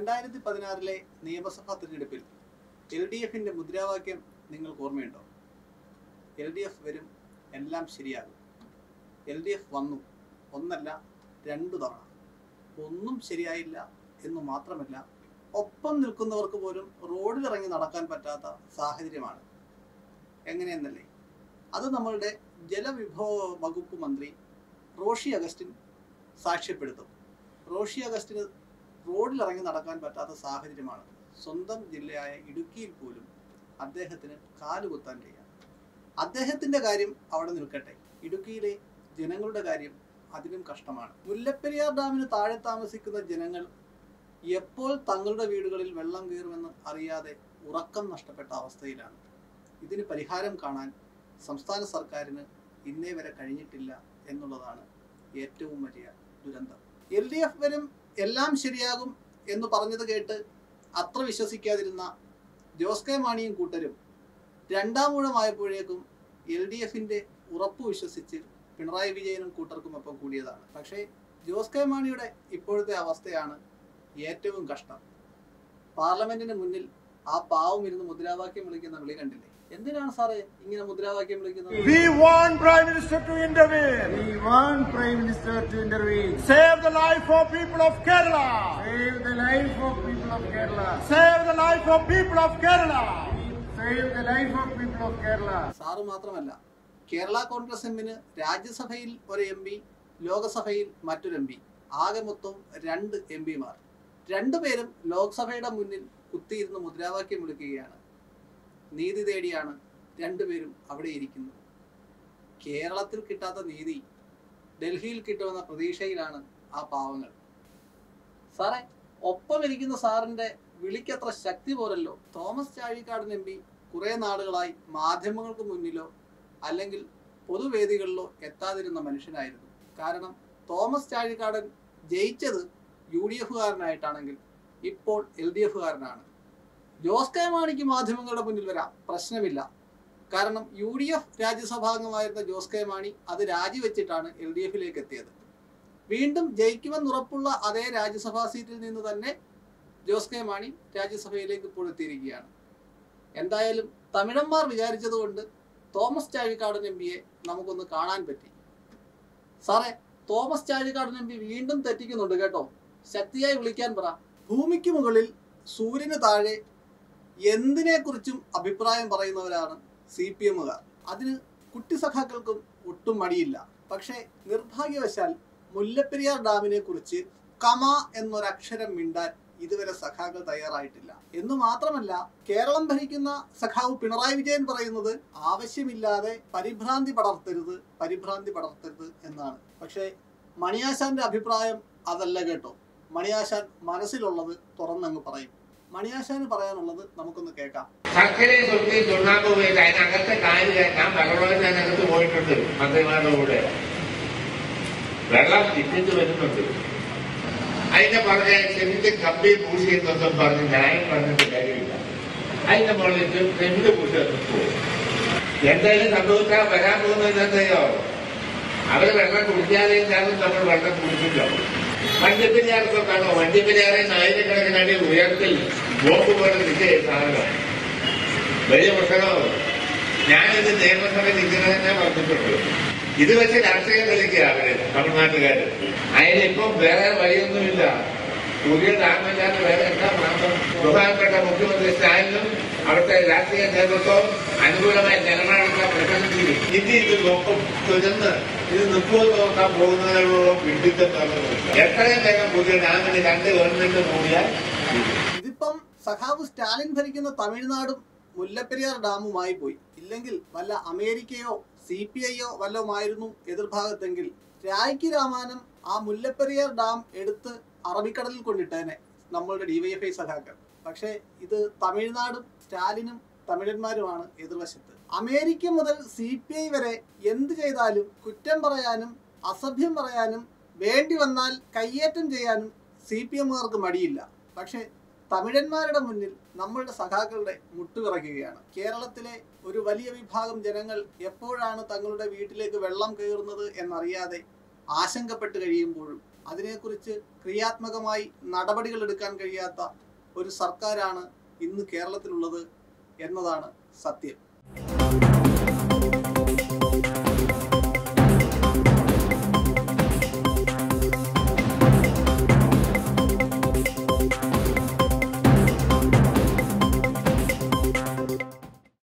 2016 നിയമസഭാ തിരഞ്ഞെടുപ്പിൽ LDFിന്റെ മുദ്രാവാക്യം നിങ്ങൾക്ക് ഓർമ്മയുണ്ടോ? LDF വരും, എല്ലാം ശരിയാകും. LDF വന്നു, ഒന്നല്ല രണ്ടു തവണ. ഒന്നും ശരിയായില്ല എന്ന് മാത്രമല്ല, ഒപ്പം നിൽക്കുന്നവർക്ക് പോലും റോഡിലിറങ്ങി നടക്കാൻ പറ്റാത്ത സാഹചര്യമാണ്. എങ്ങനെയെന്നല്ലേ? അത് നമ്മളുടെ ജലവിഭവ വകുപ്പ് മന്ത്രി റോഷി അഗസ്റ്റിൻ സാക്ഷ്യപ്പെടുത്തും. റോഷി അഗസ്റ്റിന് റോഡിലിറങ്ങി നടക്കാൻ പറ്റാത്ത സാഹചര്യമാണ്. സ്വന്തം ജില്ലയായ ഇടുക്കിയിൽ പോലും അദ്ദേഹത്തിന് കാലുകുത്താൻ കഴിയാം. അദ്ദേഹത്തിൻ്റെ കാര്യം അവിടെ നിൽക്കട്ടെ, ഇടുക്കിയിലെ ജനങ്ങളുടെ കാര്യം അതിലും കഷ്ടമാണ്. മുല്ലപ്പെരിയാർ ഡാമിന് താഴെ താമസിക്കുന്ന ജനങ്ങൾ എപ്പോൾ തങ്ങളുടെ വീടുകളിൽ വെള്ളം കയറുമെന്ന് അറിയാതെ ഉറക്കം നഷ്ടപ്പെട്ട അവസ്ഥയിലാണ്. ഇതിന് പരിഹാരം കാണാൻ സംസ്ഥാന സർക്കാരിന് ഇന്നേ വരെ കഴിഞ്ഞിട്ടില്ല എന്നുള്ളതാണ് ഏറ്റവും വലിയ ദുരന്തം. LDF വരും, എല്ലാം ശരിയാകും എന്ന് പറഞ്ഞത് കേട്ട് അത്ര വിശ്വസിക്കാതിരുന്ന ജോസ് കെ മാണിയും കൂട്ടരും രണ്ടാം ഊഴമായപ്പോഴേക്കും LDFിൻ്റെ ഉറപ്പ് വിശ്വസിച്ച് പിണറായി വിജയനും കൂട്ടർക്കുമൊപ്പം കൂടിയതാണ്. പക്ഷേ ജോസ് കെ മാണിയുടെ ഇപ്പോഴത്തെ അവസ്ഥയാണ് ഏറ്റവും കഷ്ടം. പാർലമെന്റിന് മുന്നിൽ ആ പാവം ഇരുന്ന് മുദ്രാവാക്യം വിളിക്കുന്ന വിളി കണ്ടില്ലേ? എന്തിനാണ് സാറേ ഇങ്ങനെ മുദ്രാവാക്യം വിളിക്കുന്നത്? We want Prime Minister to intervene. We want Prime Minister to intervene. Save the life of people of Kerala. Save the life of people of Kerala. Save the life of people of Kerala. Save the life of people of Kerala. Sir മാത്രമല്ല, കേരള കോൺഗ്രസ് എമ്മിന് രാജ്യസഭയിൽ ഒരു MP, ലോകസഭയിൽ മറ്റൊരു MP, ആകെ മൊത്തം 2 MPമാർ. രണ്ടുപേരും ലോക്സഭയുടെ മുന്നിൽ കുത്തിയിരുന്ന് മുദ്രാവാക്യം വിളിക്കുകയാണ്. നീതി തേടിയാണ് രണ്ടുപേരും അവിടെ ഇരിക്കുന്നത്. കേരളത്തിൽ കിട്ടാത്ത നീതി ഡൽഹിയിൽ കിട്ടുമെന്ന പ്രതീക്ഷയിലാണ് ആ പാവങ്ങൾ. സാറേ, ഒപ്പം ഇരിക്കുന്ന സാറിന്റെ വിളിക്കത്ര ശക്തി പോരല്ലോ. തോമസ് ചാഴിക്കാടൻ MP കുറെ നാളുകളായി മാധ്യമങ്ങൾക്ക് മുന്നിലോ അല്ലെങ്കിൽ പൊതുവേദികളിലോ എത്താതിരുന്ന മനുഷ്യനായിരുന്നു. കാരണം തോമസ് ചാഴിക്കാടൻ ജയിച്ചത് UDFകാരനായിട്ടാണെങ്കിൽ ഇപ്പോൾ LDFകാരനാണ്. ജോസ് കെ മാണിക്ക് മാധ്യമങ്ങളുടെ മുന്നിൽ വരാം, പ്രശ്നമില്ല. കാരണം UDF രാജ്യസഭാംഗമായിരുന്ന ജോസ് കെ മാണി അത് രാജിവെച്ചിട്ടാണ് LDFിലേക്ക് എത്തിയത്. വീണ്ടും ജയിക്കുമെന്നുറപ്പുള്ള അതേ രാജ്യസഭാ സീറ്റിൽ നിന്ന് തന്നെ ജോസ് കെ മാണി രാജ്യസഭയിലേക്ക് ഇപ്പോൾ എത്തിയിരിക്കുകയാണ്. എന്തായാലും തമിഴന്മാർ വിചാരിച്ചതുകൊണ്ട് തോമസ് ചാഴിക്കാടൻ MPയെ നമുക്കൊന്ന് കാണാൻ പറ്റി. സാറേ, തോമസ് ചാഴിക്കാടൻ MP വീണ്ടും തെറ്റിക്കുന്നുണ്ട് കേട്ടോ. ശക്തിയായി വിളിക്കാൻ പറ. ഭൂമിക്ക് മുകളിൽ സൂര്യന് താഴെ എന്തിനെക്കുറിച്ചും അഭിപ്രായം പറയുന്നവരാണ് CPMകാർ. അതിന് കുട്ടി സഖാക്കൾക്കും ഒട്ടും മടിയില്ല. പക്ഷേ നിർഭാഗ്യവശാൽ മുല്ലപ്പെരിയാർ ഡാമിനെ കുറിച്ച് കമ എന്നൊരക്ഷരം മിണ്ടാൻ ഇതുവരെ സഖാക്കൾ തയ്യാറായിട്ടില്ല. എന്നു മാത്രമല്ല, കേരളം ഭരിക്കുന്ന സഖാവ് പിണറായി വിജയൻ പറയുന്നത് ആവശ്യമില്ലാതെ പരിഭ്രാന്തി പടർത്തരുത് എന്നാണ്. പക്ഷേ മണിയാശാന്റെ അഭിപ്രായം അതല്ല കേട്ടോ. മണിയാശാൻ മനസ്സിലുള്ളത് തുറന്നങ്ങ് പറയും. മണിയാശാന് പറയാനുള്ളത് നമുക്കൊന്ന് കേൾക്കാം. സർക്കരയെ തൊട്ട് ചുണ്ണാമ്പ് പോയിട്ട് അതിനകത്തെ കാര്യം ഞാൻ പലപ്പോഴും അതിനകത്ത് പോയിട്ടുണ്ട്. മന്ത്രിമാരുടെ കൂടെ വെള്ളം ഇറ്റിട്ട് വരുന്നുണ്ട്. അതിന്റെ പറഞ്ഞ ചെവിന്റെ കമ്പി പൂശിയെന്നൊന്നും പറഞ്ഞ് ന്യായം പറഞ്ഞിട്ട് കാര്യമില്ല. അതിന്റെ മുകളിൽ ചെവിന്റെ പൂശി പോകും. എന്തായാലും സംഭവിച്ചാൽ വരാൻ പോകുന്നത് എന്തയോ, അവര് വെള്ളം കുടിക്കാതെ കാരണം നമ്മൾ വെള്ളം കുടിച്ചില്ലോ. വണ്ടിപ്പെരിയാർക്കൊക്കെയാണോ? വണ്ടിപ്പെരിയാറെ ആയിരക്കണക്കിനടി ഉയർത്തിൽ ബോംബ് പോലെ നിൽക്കുക സാധനം വലിയ പ്രശ്നമോ. ഞാനിത് നിയമസഭയിൽ ഇങ്ങനെ തന്നെ പറഞ്ഞിട്ടുണ്ട്. ഇത് വെച്ച് രാഷ്ട്രീയം കളിക്കുക അവര് തമിഴ്നാട്ടുകാര്. അതിനിപ്പം വേറെ വഴിയൊന്നുമില്ല. പുതിയ ഡാമില്ലാതെ വേറെ എന്താ മാസം? ബഹുമാനപ്പെട്ട മുഖ്യമന്ത്രി സ്റ്റാലിനും അവിടുത്തെ രാഷ്ട്രീയ നേതൃത്വവും അനുകൂലമായ നിലപാടെടുക്കാൻ പ്രകടിപ്പിക്കും. ഇത് നോക്കും തുരന്ന് ഇത് നിൽക്കുമെന്ന് നോക്കാൻ പോകുന്നതിനോളം വിഡിത്തം നടന്നു. എത്രയും വേഗം പുതിയ ഡാമിന് 2 ഗവൺമെന്റ് മൂടിയാൽ. ഇതിപ്പം സഖാവ് സ്റ്റാലിൻ ഭരിക്കുന്ന തമിഴ്നാടും മുല്ലപ്പെരിയാർ ഡാമുമായി പോയി. ഇല്ലെങ്കിൽ വല്ല അമേരിക്കയോ CPIയോ വല്ലതുമായിരുന്നു എതിർഭാഗത്തെങ്കിൽ രായ്ക്ക് രാമാനം ആ മുല്ലപ്പെരിയാർ ഡാം എടുത്ത് അറബിക്കടലിൽ കൊണ്ടിട്ടേനെ നമ്മളുടെ DYFI സഖാക്കൾ. പക്ഷേ ഇത് തമിഴ്നാടും സ്റ്റാലിനും തമിഴന്മാരുമാണ് എതിർവശത്ത്. അമേരിക്ക മുതൽ CPI വരെ എന്ത് ചെയ്താലും കുറ്റം പറയാനും അസഭ്യം പറയാനും വേണ്ടി വന്നാൽ കയ്യേറ്റം ചെയ്യാനും CPMകാർക്ക് മടിയില്ല. പക്ഷേ തമിഴന്മാരുടെ മുന്നിൽ നമ്മളുടെ സഖാക്കളുടെ മുട്ടുവിറയ്ക്കുകയാണ്. കേരളത്തിലെ ഒരു വലിയ വിഭാഗം ജനങ്ങൾ എപ്പോഴാണ് തങ്ങളുടെ വീട്ടിലേക്ക് വെള്ളം കയറുന്നത് എന്നറിയാതെ ആശങ്കപ്പെട്ട് കഴിയുമ്പോഴും അതിനെക്കുറിച്ച് ക്രിയാത്മകമായി നടപടികൾ എടുക്കാൻ കഴിയാത്ത ഒരു സർക്കാരാണ് ഇന്ന് കേരളത്തിലുള്ളത് എന്നതാണ് സത്യം.